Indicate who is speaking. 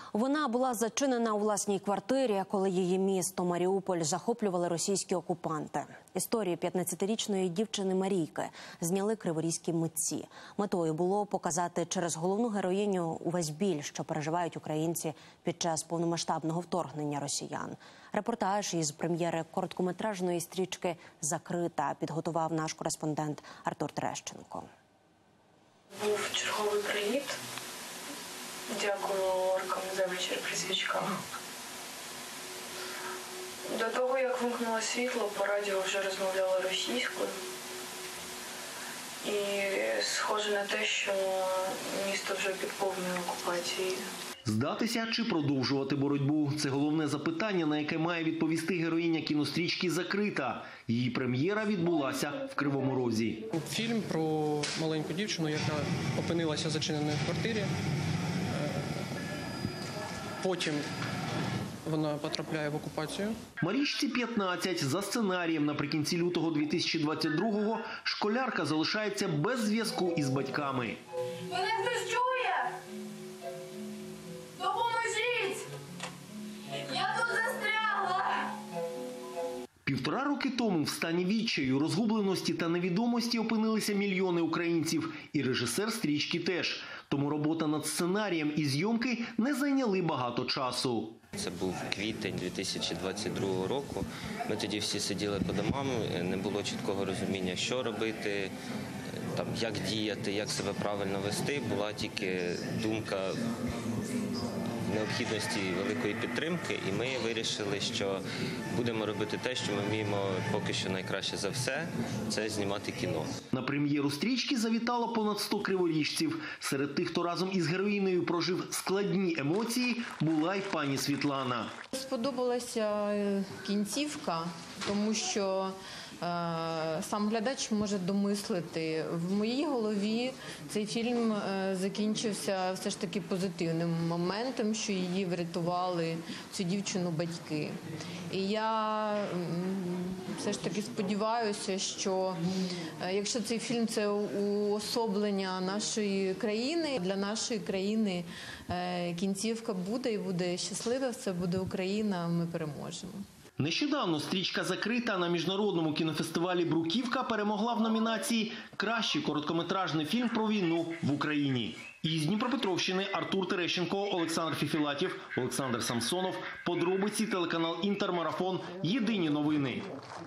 Speaker 1: Вона була зачинена у власній квартирі, коли її місто Маріуполь захоплювали російські окупанти. Історію 15-річної дівчини Марійки зняли криворізькі митці. Метою було показати через головну героїню увесь біль, що переживають українці під час повномасштабного вторгнення росіян. Репортаж із прем'єри короткометражної стрічки «Закрита» підготував наш кореспондент Артур Терещенко.
Speaker 2: Був черговий привіт. Дякую оркам за вечір при свічках. До того, як вимкнуло світло, по радіо вже розмовляли російською. І схоже на те, що місто вже під повною окупацією.
Speaker 3: Здатися чи продовжувати боротьбу – це головне запитання, на яке має відповісти героїня кінострічки «Закрита». Її прем'єра відбулася в Кривому Розі.
Speaker 4: Фільм про маленьку дівчину, яка опинилася зачиненою в квартирі. Потім вона потрапляє в окупацію.
Speaker 3: Марічці 15. За сценарієм наприкінці лютого 2022-го школярка залишається без зв'язку із батьками.
Speaker 5: Мене хтось чує? Допоможіть! Я тут застрягла!
Speaker 3: 1,5 роки тому в стані відчаю, розгубленості та невідомості опинилися мільйони українців. І режисер стрічки теж. Тому робота над сценарієм і зйомки не зайняли багато часу.
Speaker 6: Це був квітень 2022 року. Ми тоді всі сиділи по домам, не було чіткого розуміння, що робити, як діяти, як себе правильно вести. Була тільки думка необхідності великої підтримки, і ми вирішили, що будемо робити те, що ми вміємо поки що найкраще за все – це знімати кіно. На прем'єру стрічки завітало понад 100 криворіжців. Серед тих, хто разом із героїнею прожив складні емоції, була й пані Світлана.
Speaker 7: Сподобалася кінцівка, тому що сам глядач може домислити. В моїй голові цей фільм закінчився все ж таки позитивним моментом, що її врятували, цю дівчину, батьки. І я все ж таки сподіваюся, що якщо цей фільм – це уособлення нашої країни, для нашої країни кінцівка буде і буде щаслива, все буде Україна, ми переможемо.
Speaker 3: Нещодавно стрічка «Закрита» на міжнародному кінофестивалі «Бруківка» перемогла в номінації «Кращий короткометражний фільм про війну в Україні». Із Дніпропетровщини Артур Терещенко, Олександр Фіфілатєв, Олександр Самсонов. Подробиці, телеканал «Інтермарафон». Єдині новини.